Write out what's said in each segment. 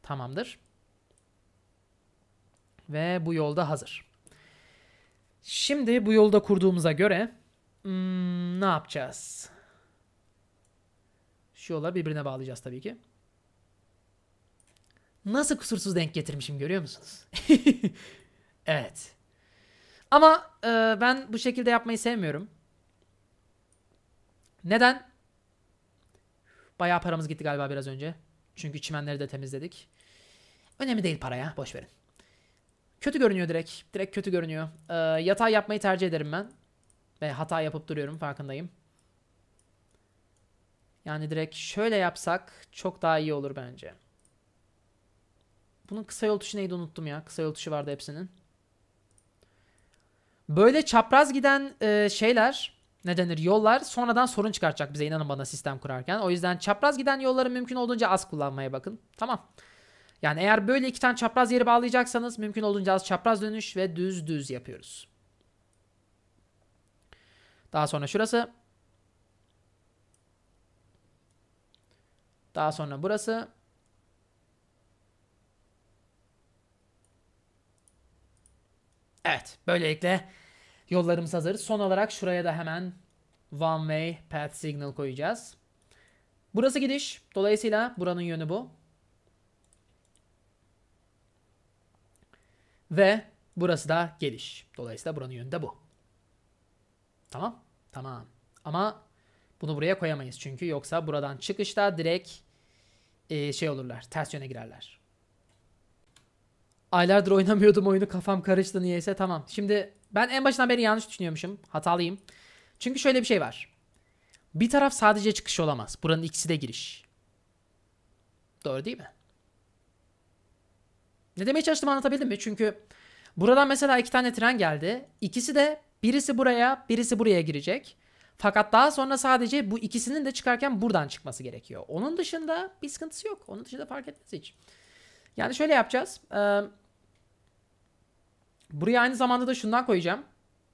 Tamamdır. Ve bu yolda hazır. Şimdi bu yolda kurduğumuza göre ne yapacağız? Şu yolları birbirine bağlayacağız tabii ki. Nasıl kusursuz denk getirmişim görüyor musunuz? Evet. Ama ben bu şekilde yapmayı sevmiyorum. Neden? Bayağı paramız gitti galiba biraz önce. Çünkü çimenleri de temizledik. Önemli değil paraya. Boş verin. Kötü görünüyor direkt. Direkt kötü görünüyor. Yatay yapmayı tercih ederim ben. Ve hata yapıp duruyorum. Farkındayım. Yani direkt şöyle yapsak çok daha iyi olur bence. Bunun kısa yol tuşu neydi unuttum ya. Kısa yol tuşu vardı hepsinin. Böyle çapraz giden şeyler, ne denir, yollar sonradan sorun çıkartacak bize, inanın bana, sistem kurarken. O yüzden çapraz giden yolları mümkün olduğunca az kullanmaya bakın. Tamam. Yani eğer böyle iki tane çapraz yeri bağlayacaksanız mümkün olduğunca az çapraz dönüş ve düz düz yapıyoruz. Daha sonra şurası. Daha sonra burası. Evet. Böylelikle yollarımız hazır. Son olarak şuraya da hemen one way path signal koyacağız. Burası gidiş. Dolayısıyla buranın yönü bu. Ve burası da geliş. Dolayısıyla buranın yönü de bu. Tamam. Tamam. Ama bunu buraya koyamayız. Çünkü yoksa buradan çıkışta direkt şey olurlar. Ters yöne girerler. Aylardır oynamıyordum oyunu. Kafam karıştı niyeyse. Tamam. Şimdi ben en başından beri yanlış düşünüyormuşum. Hatalıyım. Çünkü şöyle bir şey var. Bir taraf sadece çıkış olamaz. Buranın ikisi de giriş. Doğru değil mi? Ne demeye çalıştığımı anlatabildim mi? Çünkü buradan mesela iki tane tren geldi. İkisi de, birisi buraya, birisi buraya girecek. Fakat daha sonra sadece bu ikisinin de çıkarken buradan çıkması gerekiyor. Onun dışında bir sıkıntısı yok. Onun dışında fark etmez hiç. Yani şöyle yapacağız. Buraya aynı zamanda da şundan koyacağım.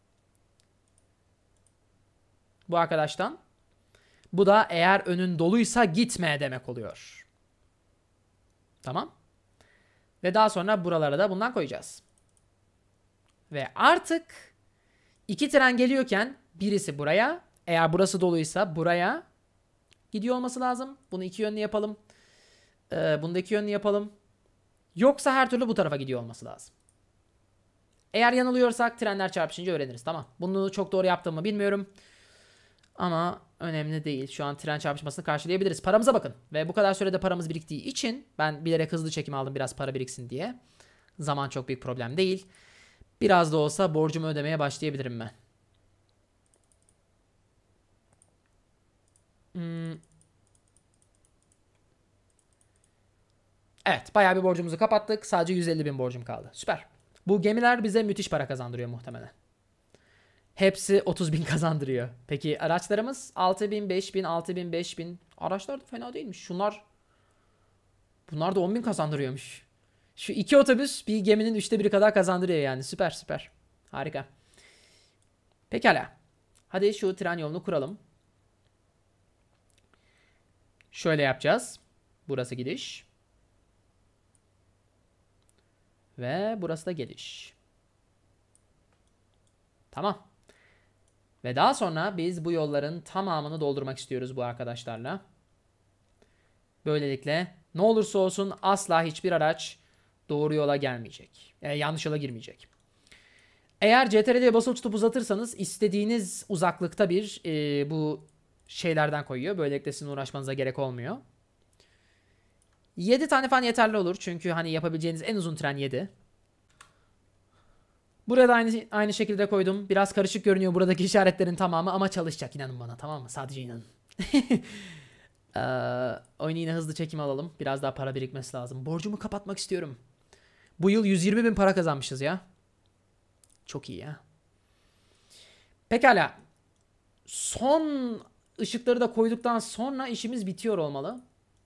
Bu arkadaştan. Bu da eğer önün doluysa gitme demek oluyor. Tamam. Ve daha sonra buralara da bundan koyacağız. Ve artık iki tren geliyorken birisi buraya, eğer burası doluysa buraya gidiyor olması lazım. Bunu iki yönlü yapalım. Bunu da iki yönlü yapalım. Yoksa her türlü bu tarafa gidiyor olması lazım. Eğer yanılıyorsak trenler çarpışınca öğreniriz. Tamam. Bunu çok doğru yaptığımı bilmiyorum. Ama önemli değil. Şu an tren çarpışmasını karşılayabiliriz. Paramıza bakın. Ve bu kadar sürede paramız biriktiği için ben bilerek hızlı çekim aldım biraz para biriksin diye. Zaman çok büyük problem değil. Biraz da olsa borcumu ödemeye başlayabilirim ben. Evet, bayağı bir borcumuzu kapattık. Sadece 150 bin borcum kaldı. Süper. Bu gemiler bize müthiş para kazandırıyor muhtemelen. Hepsi 30 bin kazandırıyor. Peki araçlarımız 6 bin, 5 bin, 6 bin, 5 bin. Araçlar da fena değilmiş. Bunlar da 10 bin kazandırıyormuş. Şu iki otobüs bir geminin 1/3 kadar kazandırıyor yani. Süper süper. Harika. Pekala. Hadi şu tren yolunu kuralım. Şöyle yapacağız. Burası gidiş. Ve burası da geliş. Tamam. Ve daha sonra biz bu yolların tamamını doldurmak istiyoruz bu arkadaşlarla. Böylelikle ne olursa olsun asla hiçbir araç doğru yola gelmeyecek. Yanlış yola girmeyecek. Eğer CTRL'ye basılı tutup uzatırsanız istediğiniz uzaklıkta bir bu şeylerden koyuyor. Böylelikle sizin uğraşmanıza gerek olmuyor. 7 tane falan yeterli olur. Çünkü hani yapabileceğiniz en uzun tren 7. Buraya da aynı şekilde koydum. Biraz karışık görünüyor buradaki işaretlerin tamamı ama çalışacak, inanın bana, tamam mı? Sadece inanın. Oyunu yine hızlı çekim alalım. Biraz daha para birikmesi lazım. Borcumu kapatmak istiyorum. Bu yıl 120 bin para kazanmışız ya. Çok iyi ya. Pekala. Son ışıkları da koyduktan sonra işimiz bitiyor olmalı.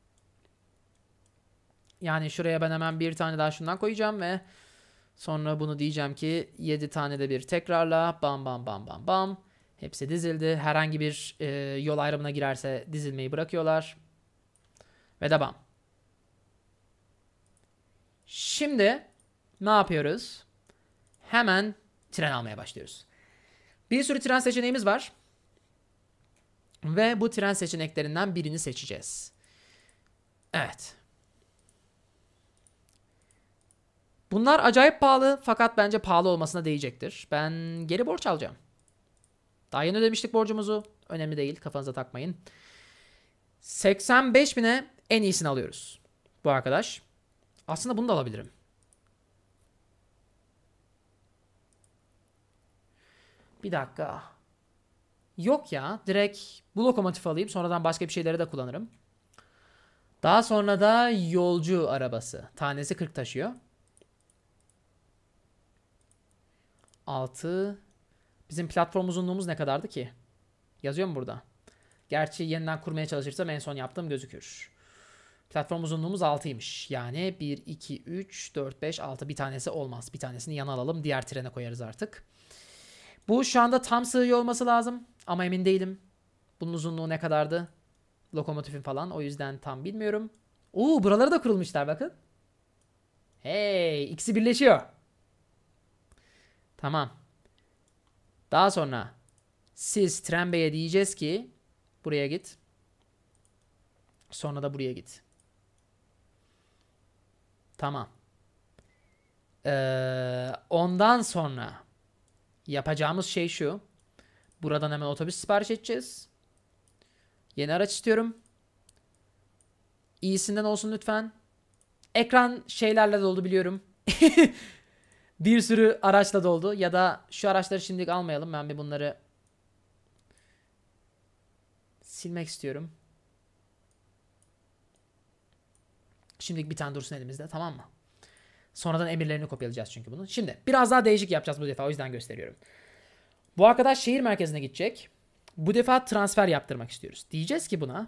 Yani şuraya ben hemen bir tane daha şundan koyacağım ve sonra bunu diyeceğim ki 7 tane de bir tekrarla. Bam bam bam bam bam. Hepsi dizildi. Herhangi bir yol ayrımına girerse dizilmeyi bırakıyorlar. Ve de bam. Şimdi ne yapıyoruz? Hemen tren almaya başlıyoruz. Bir sürü tren seçeneğimiz var. Ve bu tren seçeneklerinden birini seçeceğiz. Evet. Bunlar acayip pahalı fakat bence pahalı olmasına değecektir. Ben geri borç alacağım. Daha yeni ödemiştik borcumuzu. Önemli değil, kafanıza takmayın. 85.000'e en iyisini alıyoruz. Bu arkadaş. Aslında bunu da alabilirim. Bir dakika. Yok ya. Direkt bu lokomotifi alayım. Sonradan başka bir şeyleri de kullanırım. Daha sonra da yolcu arabası. Tanesi 40 taşıyor. 6. Bizim platform uzunluğumuz ne kadardı ki? Yazıyor mu burada? Gerçi yeniden kurmaya çalışırsam en son yaptığım gözükür. Platform uzunluğumuz 6'ymış. Yani 1, 2, 3, 4, 5, 6. Bir tanesi olmaz. Bir tanesini yana alalım. Diğer trene koyarız artık. Bu şu anda tam sığıyor olması lazım. Ama emin değilim. Bunun uzunluğu ne kadardı? Lokomotifin falan. O yüzden tam bilmiyorum. Buraları da kurulmuşlar bakın. Hey, ikisi birleşiyor. Tamam. Daha sonra siz tren beye diyeceğiz ki buraya git. Sonra da buraya git. Tamam. Ondan sonra yapacağımız şey şu. Buradan hemen otobüs sipariş edeceğiz. Yeni araç istiyorum. İyisinden olsun lütfen. Ekran şeylerle doldu biliyorum. Bir sürü araçla doldu. Ya da şu araçları şimdilik almayalım. Ben bir bunları silmek istiyorum. Şimdilik bir tane dursun elimizde, tamam mı? Sonradan emirlerini kopyalayacağız çünkü bunu. Şimdi biraz daha değişik yapacağız bu defa. O yüzden gösteriyorum. Bu arkadaş şehir merkezine gidecek. Bu defa transfer yaptırmak istiyoruz. Diyeceğiz ki buna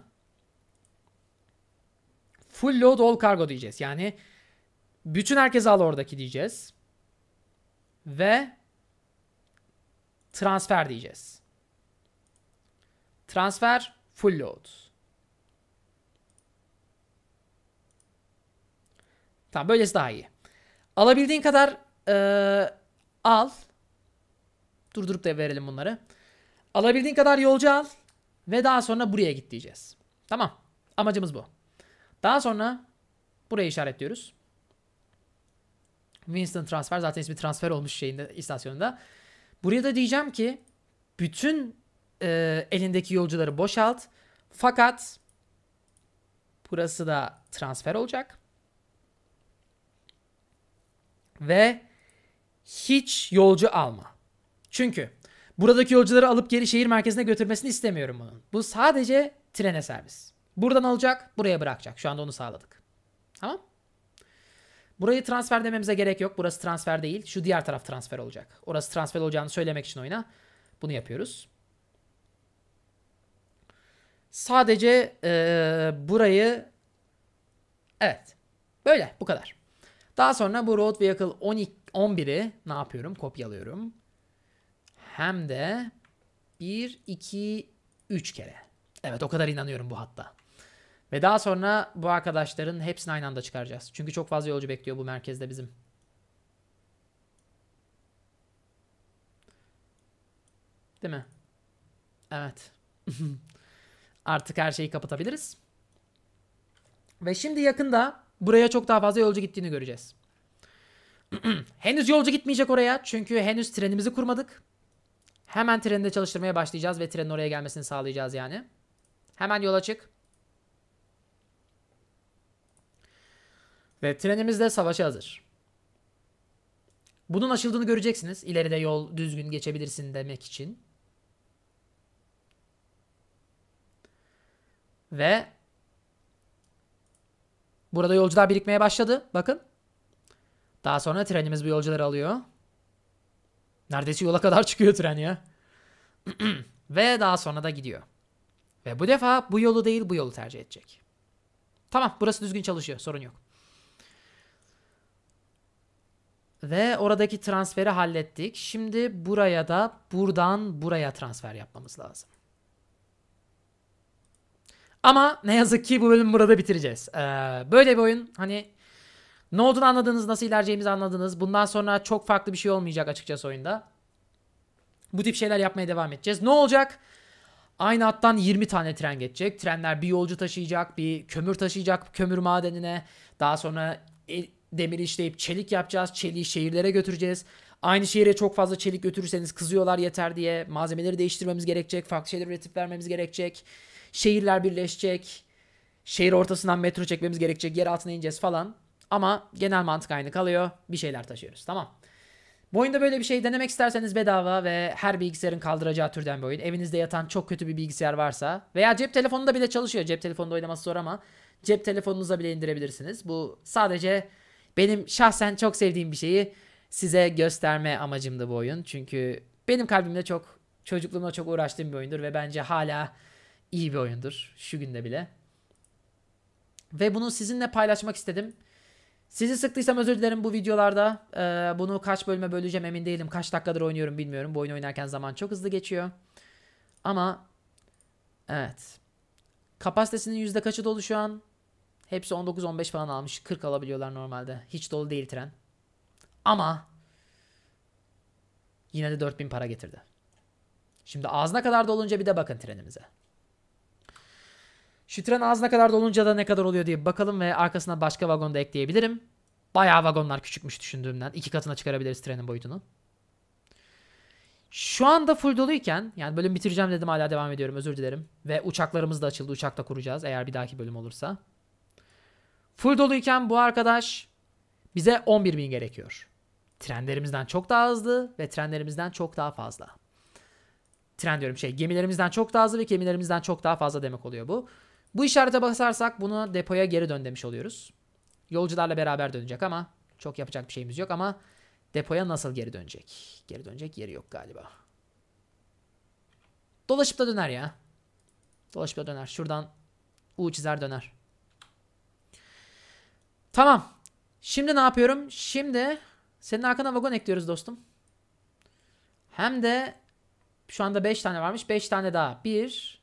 full load all cargo diyeceğiz. Yani bütün herkesi al oradaki diyeceğiz. Ve transfer diyeceğiz. Transfer full load. Tamam, böylesi daha iyi. Alabildiğin kadar al. Durdurup da verelim bunları. Alabildiğin kadar yolcu al. Ve daha sonra buraya git diyeceğiz. Tamam. Amacımız bu. Daha sonra buraya işaretliyoruz. Winston transfer. Zaten ismi transfer olmuş şeyinde, istasyonunda. Buraya da diyeceğim ki bütün elindeki yolcuları boşalt. Fakat burası da transfer olacak. Ve hiç yolcu alma. Çünkü buradaki yolcuları alıp geri şehir merkezine götürmesini istemiyorum bunun. Bu sadece trene servis. Buradan alacak, buraya bırakacak. Şu anda onu sağladık. Tamam. Burayı transfer dememize gerek yok. Burası transfer değil. Şu diğer taraf transfer olacak. Orası transfer olacağını söylemek için oyuna bunu yapıyoruz. Sadece burayı, evet, böyle, bu kadar. Daha sonra bu Road Vehicle 11'i ne yapıyorum? Kopyalıyorum. Hem de 1, 2, 3 kere. Evet, o kadar inanıyorum bu hatta. Ve daha sonra bu arkadaşların hepsini aynı anda çıkaracağız. Çünkü çok fazla yolcu bekliyor bu merkezde bizim. Değil mi? Evet. Artık her şeyi kapatabiliriz. Ve şimdi yakında buraya çok daha fazla yolcu gittiğini göreceğiz. Henüz yolcu gitmeyecek oraya. Çünkü henüz trenimizi kurmadık. Hemen treni de çalıştırmaya başlayacağız ve trenin oraya gelmesini sağlayacağız yani. Hemen yola çık. Ve trenimiz de savaşa hazır. Bunun açıldığını göreceksiniz. İleride yol düzgün geçebilirsin demek için. Ve burada yolcular birikmeye başladı. Bakın. Daha sonra trenimiz bu yolcuları alıyor. Neredeyse yola kadar çıkıyor tren ya. Ve daha sonra da gidiyor. Ve bu defa bu yolu değil bu yolu tercih edecek. Tamam, burası düzgün çalışıyor. Sorun yok. Ve oradaki transferi hallettik. Şimdi buraya da buradan buraya transfer yapmamız lazım. Ama ne yazık ki bu bölümü burada bitireceğiz. Böyle bir oyun hani Ne olduğunu anladınız, nasıl ilerleyeceğimizi anladınız. Bundan sonra çok farklı bir şey olmayacak açıkçası oyunda. Bu tip şeyler yapmaya devam edeceğiz. Ne olacak? Aynı hattan 20 tane tren geçecek. Trenler bir yolcu taşıyacak, bir kömür taşıyacak kömür madenine. Daha sonra demir işleyip çelik yapacağız. Çeliği şehirlere götüreceğiz. Aynı şehire çok fazla çelik götürürseniz kızıyorlar yeter diye. Malzemeleri değiştirmemiz gerekecek. Farklı şeyler üretip vermemiz gerekecek. Şehirler birleşecek. Şehir ortasından metro çekmemiz gerekecek. Yer altına ineceğiz falan. Ama genel mantık aynı kalıyor. Bir şeyler taşıyoruz. Tamam. Bu oyunda böyle bir şey denemek isterseniz bedava ve her bilgisayarın kaldıracağı türden bir oyun. Evinizde yatan çok kötü bir bilgisayar varsa veya cep telefonunda bile çalışıyor. Cep telefonunda oynaması zor ama cep telefonunuza bile indirebilirsiniz. Bu sadece benim şahsen çok sevdiğim bir şeyi size gösterme amacımdı bu oyun. Çünkü benim kalbimde çok, çocukluğumda çok uğraştığım bir oyundur ve bence hala iyi bir oyundur şu günde bile. Ve bunu sizinle paylaşmak istedim. Sizi sıktıysam özür dilerim bu videolarda. Bunu kaç bölüme böleceğim emin değilim. Kaç dakikadır oynuyorum bilmiyorum. Bu oyunu oynarken zaman çok hızlı geçiyor. Ama evet. Kapasitesinin yüzde kaçı dolu şu an? Hepsi 19-15 falan almış. 40 alabiliyorlar normalde. Hiç dolu değil tren. Ama yine de 4000 para getirdi. Şimdi ağzına kadar dolunca bir de bakın trenimize. Şu tren ağzına kadar dolunca da ne kadar oluyor diye bakalım ve arkasına başka vagon da ekleyebilirim. Bayağı vagonlar küçükmüş düşündüğümden. 2 katına çıkarabiliriz trenin boyutunu. Şu anda full doluyken, yani bölüm bitireceğim dedim hala devam ediyorum, özür dilerim. Ve uçaklarımız da açıldı, uçak da kuracağız eğer bir dahaki bölüm olursa. Full doluyken bu arkadaş bize 11.000 gerekiyor. Trenlerimizden çok daha hızlı ve trenlerimizden çok daha fazla. Tren diyorum gemilerimizden çok daha hızlı ve gemilerimizden çok daha fazla demek oluyor bu. Bu işarete basarsak bunu depoya geri dön demiş oluyoruz. Yolcularla beraber dönecek ama çok yapacak bir şeyimiz yok ama depoya nasıl geri dönecek? Geri dönecek yeri yok galiba. Dolaşıp da döner ya. Dolaşıp da döner. Şuradan U çizer döner. Tamam. Şimdi ne yapıyorum? Şimdi senin arkana vagon ekliyoruz dostum. Hem de şu anda 5 tane varmış. 5 tane daha. 1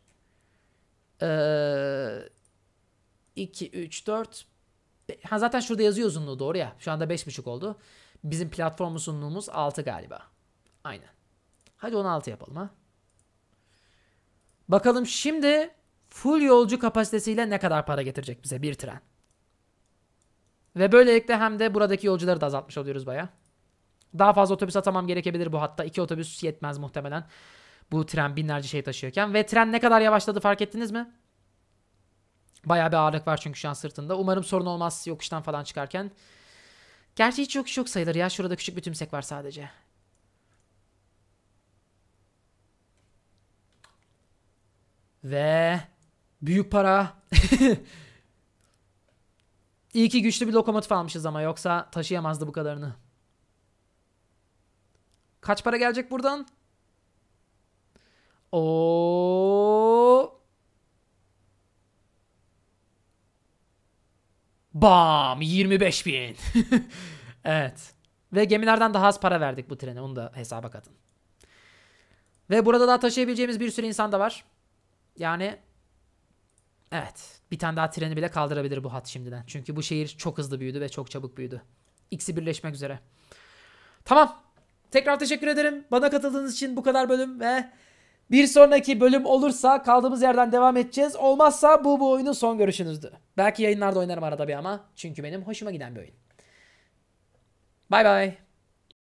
2 3 4 Ha zaten şurada yazıyor uzunluğu doğru ya. Şu anda 5.5 oldu. Bizim platform uzunluğumuz 6 galiba. Aynen. Hadi 16 yapalım ha. Bakalım şimdi full yolcu kapasitesiyle ne kadar para getirecek bize bir tren. Ve böylelikle hem de buradaki yolcuları da azaltmış oluyoruz baya. Daha fazla otobüs atamam gerekebilir bu hatta. 2 otobüs yetmez muhtemelen. Bu tren binlerce şey taşıyorken. Ve tren ne kadar yavaşladı fark ettiniz mi? Bayağı bir ağırlık var çünkü şu an sırtında. Umarım sorun olmaz yokuştan falan çıkarken. Gerçi hiç yokuş yok sayılır ya. Şurada küçük bir tümsek var sadece. Ve büyük para. İyi ki güçlü bir lokomotif almışız ama yoksa taşıyamazdı bu kadarını. Kaç para gelecek buradan? Oo. Bam! 25.000. Evet. Ve gemilerden daha az para verdik bu trene. Onu da hesaba katın. Ve burada daha taşıyabileceğimiz bir sürü insan da var. Yani evet. Bir tane daha treni bile kaldırabilir bu hat şimdiden. Çünkü bu şehir çok hızlı büyüdü ve çok çabuk büyüdü. İkisi birleşmek üzere. Tamam. Tekrar teşekkür ederim. Bana katıldığınız için bu kadar bölüm ve bir sonraki bölüm olursa kaldığımız yerden devam edeceğiz. Olmazsa bu oyunun son görüşünüzdü. Belki yayınlarda oynarım arada bir ama. Çünkü benim hoşuma giden bir oyun. Bay bay.